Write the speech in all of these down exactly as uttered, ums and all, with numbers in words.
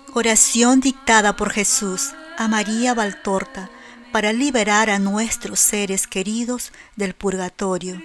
Oración dictada por Jesús a María Valtorta para liberar a nuestros seres queridos del purgatorio.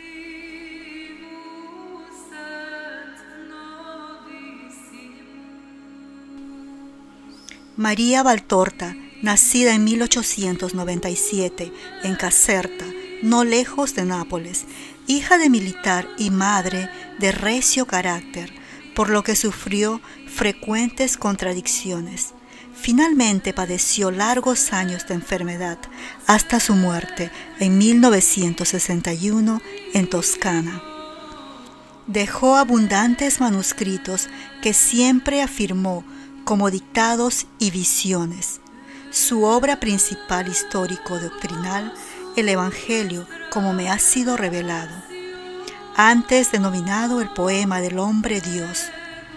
María Valtorta, nacida en mil ochocientos noventa y siete en Caserta, no lejos de Nápoles, hija de militar y madre de recio carácter, por lo que sufrió frecuentes contradicciones. Finalmente padeció largos años de enfermedad hasta su muerte en mil novecientos sesenta y uno en Toscana. Dejó abundantes manuscritos que siempre afirmó como dictados y visiones. Su obra principal histórico-doctrinal, el Evangelio como me ha sido revelado, antes denominado el poema del hombre Dios,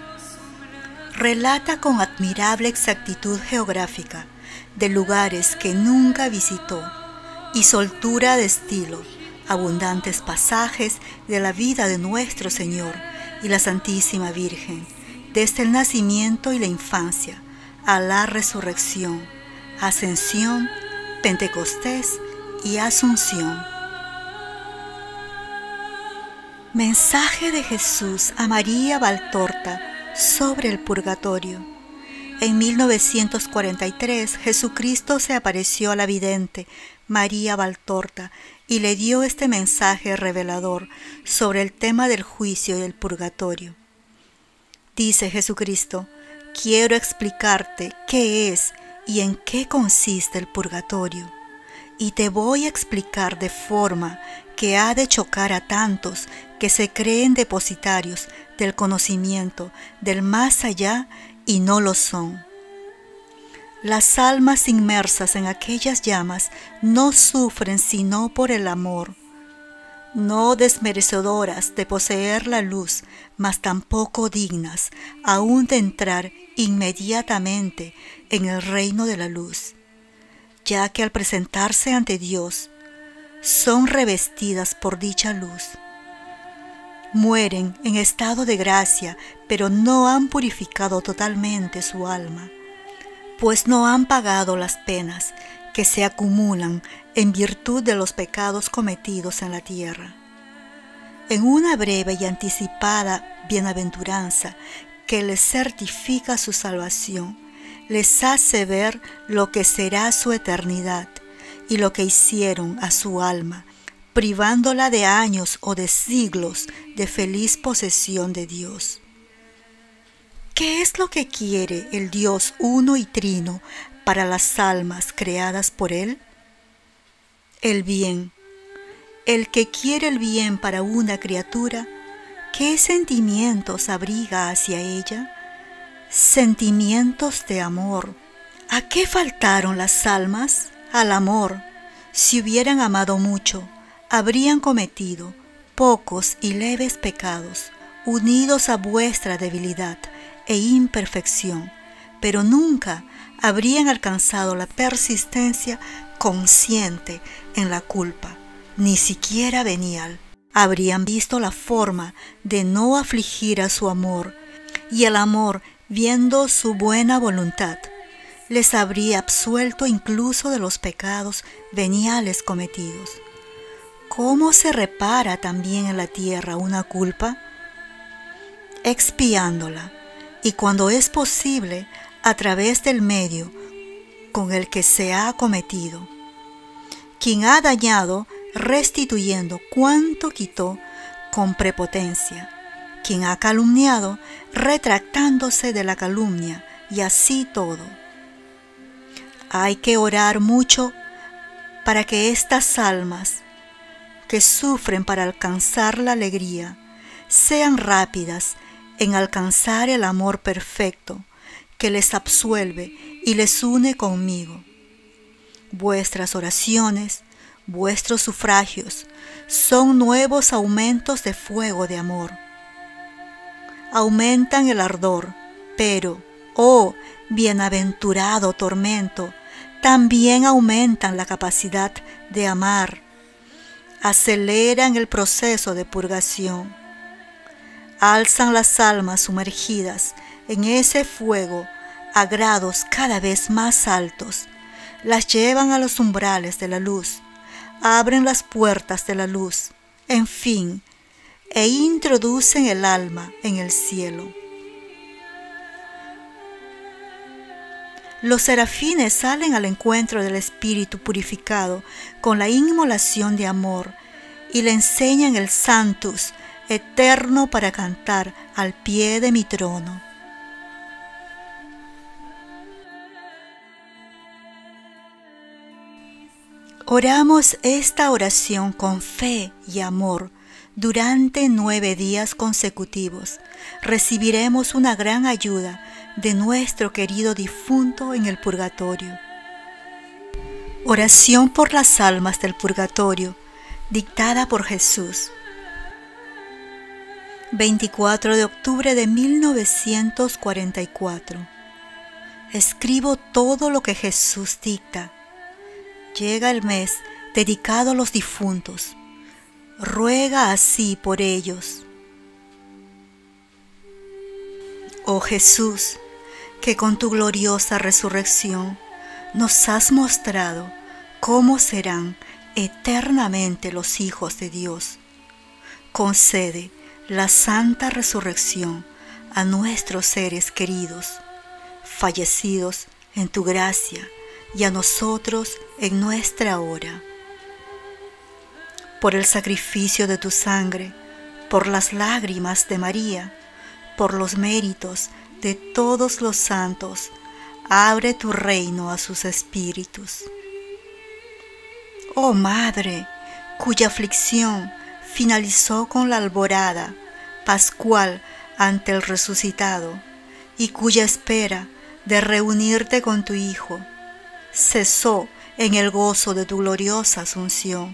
relata con admirable exactitud geográfica de lugares que nunca visitó y soltura de estilo, abundantes pasajes de la vida de nuestro Señor y la Santísima Virgen, desde el nacimiento y la infancia a la resurrección, ascensión, Pentecostés y Asunción. Mensaje de Jesús a María Valtorta sobre el purgatorio. En mil novecientos cuarenta y tres, Jesucristo se apareció a la vidente María Valtorta y le dio este mensaje revelador sobre el tema del juicio y del purgatorio. Dice Jesucristo: quiero explicarte qué es y en qué consiste el purgatorio, y te voy a explicar de forma que ha de chocar a tantos que se creen depositarios del conocimiento del más allá y no lo son. Las almas inmersas en aquellas llamas no sufren sino por el amor, no desmerecedoras de poseer la luz, mas tampoco dignas aún de entrar inmediatamente en el reino de la luz, ya que al presentarse ante Dios son revestidas por dicha luz. Mueren en estado de gracia, pero no han purificado totalmente su alma, pues no han pagado las penas que se acumulan en virtud de los pecados cometidos en la tierra. En una breve y anticipada bienaventuranza que les certifica su salvación, les hace ver lo que será su eternidad y lo que hicieron a su alma, privándola de años o de siglos de feliz posesión de Dios. ¿Qué es lo que quiere el Dios uno y trino para las almas creadas por Él? El bien. El que quiere el bien para una criatura, ¿qué sentimientos abriga hacia ella? Sentimientos de amor. ¿A qué faltaron las almas? Al amor. Si hubieran amado mucho, habrían cometido pocos y leves pecados, unidos a vuestra debilidad e imperfección, pero nunca habrían alcanzado la persistencia consciente en la culpa, ni siquiera venial. Habrían visto la forma de no afligir a su amor, y el amor, viendo su buena voluntad, les habría absuelto incluso de los pecados veniales cometidos. ¿Cómo se repara también en la tierra una culpa? Expiándola, y cuando es posible, a través del medio con el que se ha cometido. Quien ha dañado, restituyendo cuanto quitó con prepotencia. Quien ha calumniado, retractándose de la calumnia, y así todo. Hay que orar mucho para que estas almas que sufren para alcanzar la alegría sean rápidas en alcanzar el amor perfecto que les absuelve y les une conmigo. Vuestras oraciones, vuestros sufragios son nuevos aumentos de fuego de amor. Aumentan el ardor, pero, oh bienaventurado tormento, también aumentan la capacidad de amar, aceleran el proceso de purgación, alzan las almas sumergidas en ese fuego a grados cada vez más altos, las llevan a los umbrales de la luz, abren las puertas de la luz, en fin, e introducen el alma en el cielo. Los serafines salen al encuentro del espíritu purificado con la inmolación de amor y le enseñan el Sanctus eterno para cantar al pie de mi trono. Oramos esta oración con fe y amor. Durante nueve días consecutivos recibiremos una gran ayuda de nuestro querido difunto en el purgatorio. Oración por las almas del purgatorio, dictada por Jesús. veinticuatro de octubre de mil novecientos cuarenta y cuatro. Escribo todo lo que Jesús dicta. Llega el mes dedicado a los difuntos. Ruega así por ellos. Oh Jesús, que con tu gloriosa resurrección nos has mostrado cómo serán eternamente los hijos de Dios, concede la santa resurrección a nuestros seres queridos, fallecidos en tu gracia, y a nosotros en nuestra hora. Por el sacrificio de tu sangre, por las lágrimas de María, por los méritos de todos los santos, abre tu reino a sus espíritus. Oh Madre, cuya aflicción finalizó con la alborada pascual ante el resucitado, y cuya espera de reunirte con tu Hijo cesó en el gozo de tu gloriosa asunción.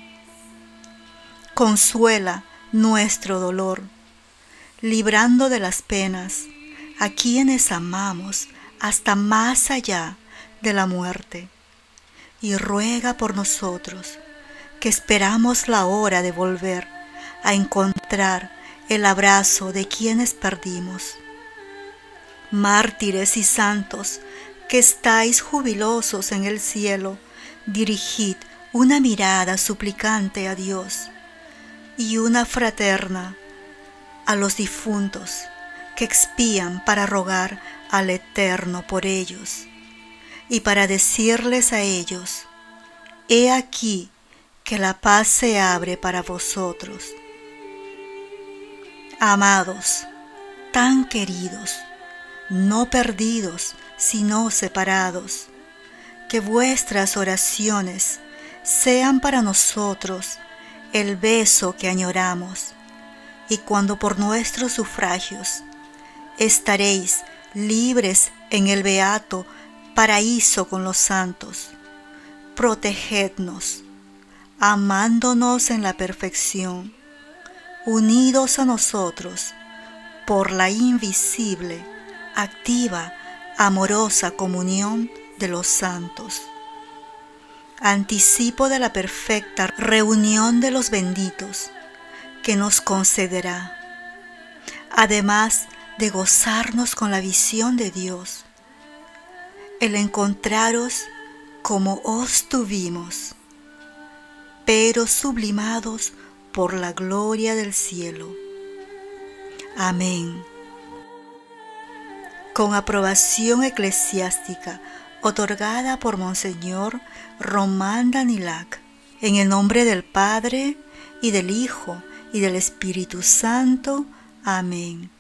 Consuela nuestro dolor, librando de las penas a quienes amamos hasta más allá de la muerte, y ruega por nosotros, que esperamos la hora de volver a encontrar el abrazo de quienes perdimos. Mártires y santos, que estáis jubilosos en el cielo, dirigid una mirada suplicante a Dios y una fraterna a los difuntos que expían, para rogar al Eterno por ellos y para decirles a ellos: he aquí que la paz se abre para vosotros. Amados, tan queridos, no perdidos, sino separados, que vuestras oraciones sean para nosotros el beso que añoramos, y cuando por nuestros sufragios estaréis libres en el beato paraíso con los santos, protegednos, amándonos en la perfección, unidos a nosotros por la invisible, activa, amorosa comunión de los santos. Anticipo de la perfecta reunión de los benditos que nos concederá, además de gozarnos con la visión de Dios, el encontraros como os tuvimos, pero sublimados por la gloria del cielo. Amén. Con aprobación eclesiástica otorgada por Monseñor Román Danilac, en el nombre del Padre, y del Hijo, y del Espíritu Santo. Amén.